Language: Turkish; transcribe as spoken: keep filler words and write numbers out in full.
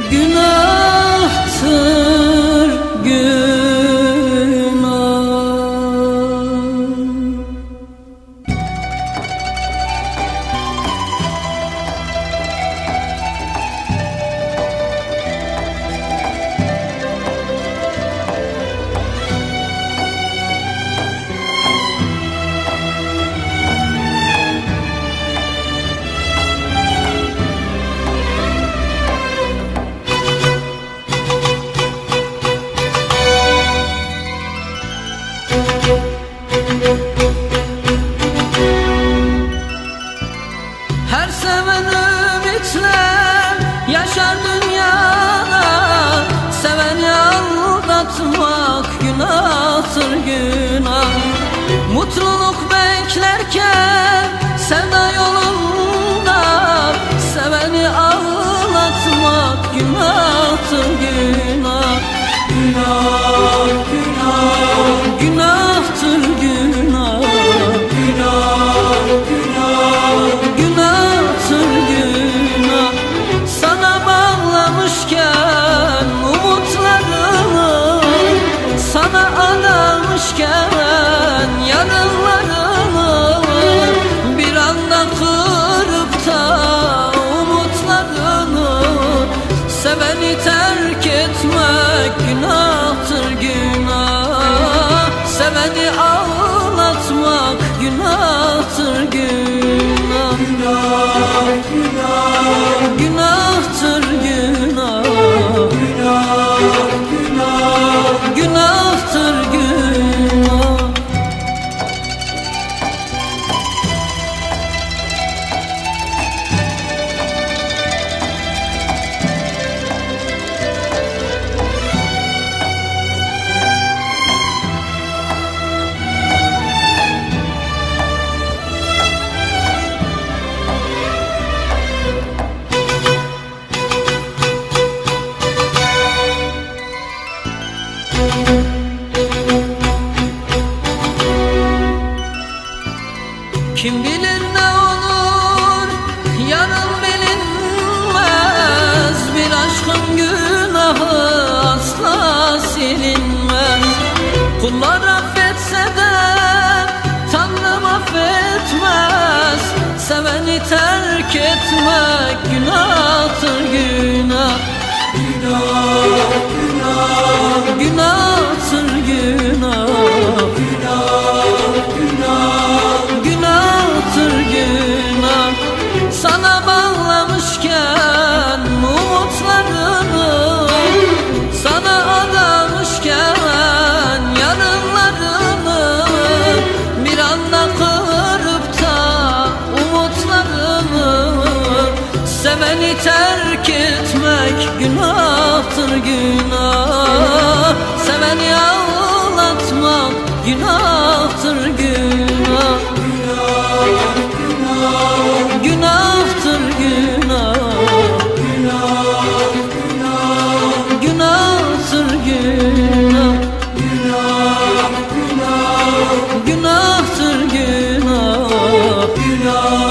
günahtır günah. Her seven ümitle yaşar dünyada, seveni aldatmak günahtır günah. Mutluluk beklerken sevda yolunda, seveni ağlatmak günahtır günah. Günah, günah, günahtır günah. Günah, günah, günahtır günah. Sana bağlamışken umutlarımı, sana adamışken yarınlarımı, bir anda kırıp da umutlarımı, seveni terk etmek günahtır günah. Seveni ağlatmak günahtır günah. Günah, günah, günahtır günah. Günah, günah, günahtır günah. Kim bilir ne olur, yarın bilinmez. Bir aşkın günahı asla silinmez. Kullar affetse de Tanrım affetmez. Seveni terk etmek günahtır günah. Günah, günah, günahtır günah. Günah, günah, günahtır günah. Sana bağlamışken umutlarımı, sana adamışken yarınlarımı, bir anda kırıp da umutlarımı, seveni terk etmek günahtır günah. Seveni ağlatmak günahtır günah. Günah, günahtır günah. Günah, günah, günahtır günah. Günah, günah, günahtır günah. Günah.